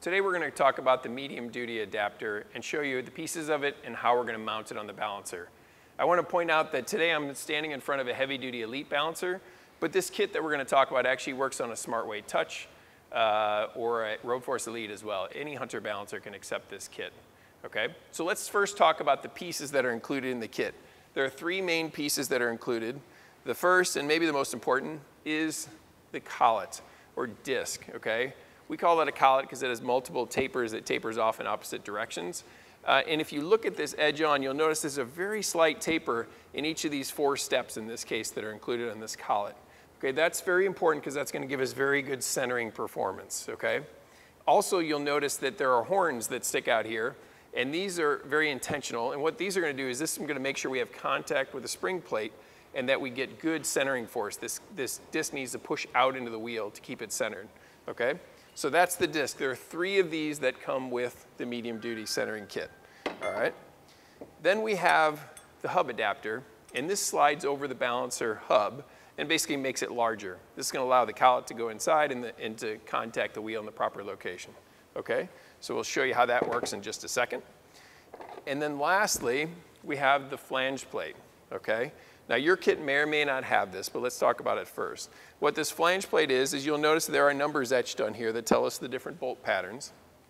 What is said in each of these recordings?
Today we're going to talk about the medium duty adapter and show you the pieces of it and how we're going to mount it on the balancer. I want to point out that today I'm standing in front of a heavy duty elite balancer, but this kit that we're going to talk about actually works on a SmartWeight Touch or a Road Force Elite as well. Any Hunter balancer can accept this kit. Okay? So let's first talk about the pieces that are included in the kit. There are three main pieces that are included. The first, and maybe the most important, is the collet or disc. Okay? We call it a collet because it has multiple tapers that tapers off in opposite directions. And if you look at this edge on, you'll notice there's a very slight taper in each of these four steps in this case that are included on this collet. Okay, that's very important because that's going to give us very good centering performance. Okay? Also, you'll notice that there are horns that stick out here, and these are very intentional. And what these are going to do is this is going to make sure we have contact with the spring plate and that we get good centering force. This disc needs to push out into the wheel to keep it centered. Okay? So that's the disc. There are three of these that come with the medium duty centering kit. All right. Then we have the hub adapter, and this slides over the balancer hub and basically makes it larger. This is going to allow the collet to go inside and to contact the wheel in the proper location. Okay? So we'll show you how that works in just a second. And then lastly, we have the flange plate. Okay? Now your kit may or may not have this, but let's talk about it first. What this flange plate is you'll notice there are numbers etched on here that tell us the different bolt patterns.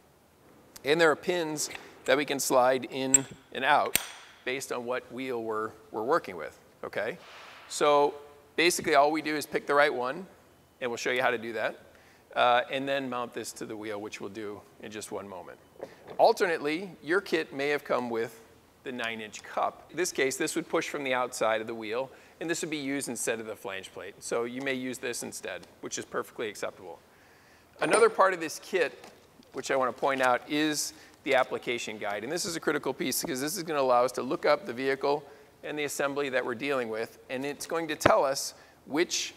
And there are pins that we can slide in and out based on what wheel we're working with. Okay? So basically all we do is pick the right one, and we'll show you how to do that, and then mount this to the wheel, which we'll do in just one moment. Alternately, your kit may have come with the 9-inch cup. In this case, this would push from the outside of the wheel, and this would be used instead of the flange plate. So you may use this instead, which is perfectly acceptable. Another part of this kit, which I want to point out, is the application guide. And this is a critical piece because this is going to allow us to look up the vehicle and the assembly that we're dealing with, and it's going to tell us which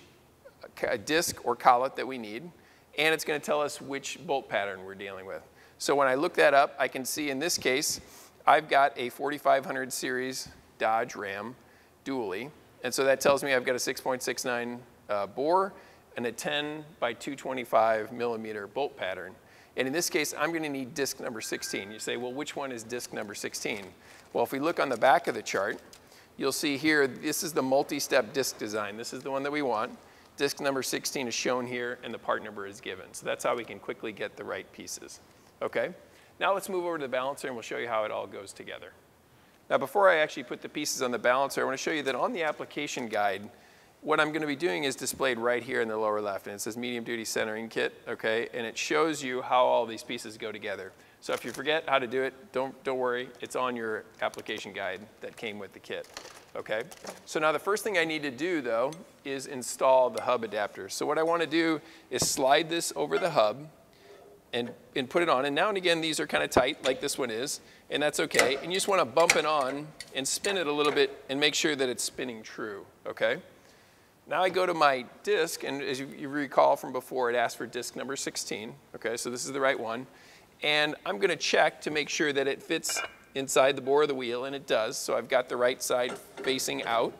disc or collet that we need, and it's going to tell us which bolt pattern we're dealing with. So when I look that up, I can see in this case, I've got a 4500 series Dodge Ram dually, and so that tells me I've got a 6.69 bore and a 10 by 225 millimeter bolt pattern. And in this case, I'm going to need disc number 16. You say, well, which one is disc number 16? Well, if we look on the back of the chart, you'll see here, this is the multi-step disc design. This is the one that we want. Disc number 16 is shown here, and the part number is given. So that's how we can quickly get the right pieces. Okay? Now let's move over to the balancer, and we'll show you how it all goes together. Now, before I actually put the pieces on the balancer, I want to show you that on the application guide, what I'm going to be doing is displayed right here in the lower left, and it says medium duty centering kit, okay? And it shows you how all these pieces go together. So if you forget how to do it, don't worry, it's on your application guide that came with the kit, okay? So now the first thing I need to do, though, is install the hub adapter. So what I want to do is slide this over the hub and put it on. And now and again, these are kind of tight, like this one is, and that's okay. And you just want to bump it on and spin it a little bit and make sure that it's spinning true, okay? Now I go to my disc, and as you recall from before, it asked for disc number 16, okay? So this is the right one. And I'm going to check to make sure that it fits inside the bore of the wheel, and it does. So I've got the right side facing out.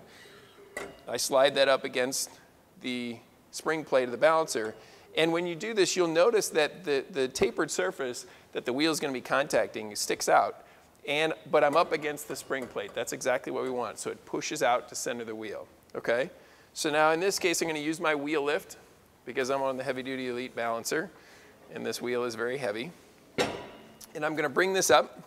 I slide that up against the spring plate of the balancer. And when you do this, you'll notice that the tapered surface that the wheel is going to be contacting sticks out. But I'm up against the spring plate. That's exactly what we want. So it pushes out to center the wheel. Okay? So now in this case, I'm going to use my wheel lift because I'm on the heavy duty elite balancer. And this wheel is very heavy. And I'm going to bring this up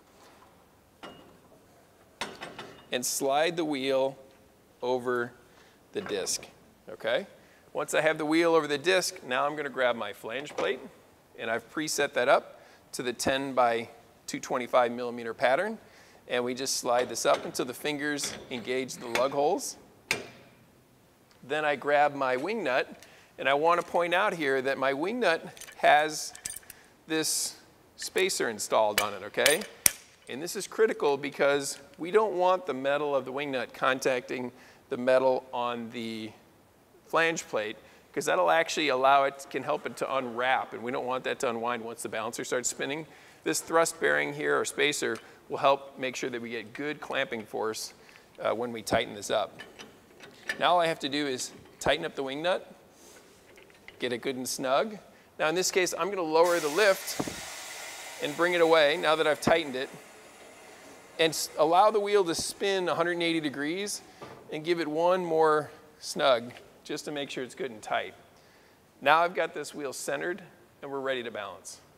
and slide the wheel over the disc. Okay? Once I have the wheel over the disc, now I'm going to grab my flange plate, and I've preset that up to the 10 by 225 millimeter pattern, and we just slide this up until the fingers engage the lug holes. Then I grab my wing nut, and I want to point out here that my wing nut has this spacer installed on it, okay? And this is critical because we don't want the metal of the wing nut contacting the metal on the flange plate, because that'll actually can help it to unwrap, and we don't want that to unwind once the balancer starts spinning. This thrust bearing here, or spacer, will help make sure that we get good clamping force when we tighten this up. Now all I have to do is tighten up the wing nut, get it good and snug. Now in this case, I'm going to lower the lift and bring it away now that I've tightened it, and allow the wheel to spin 180 degrees and give it one more snug just to make sure it's good and tight. Now I've got this wheel centered and we're ready to balance.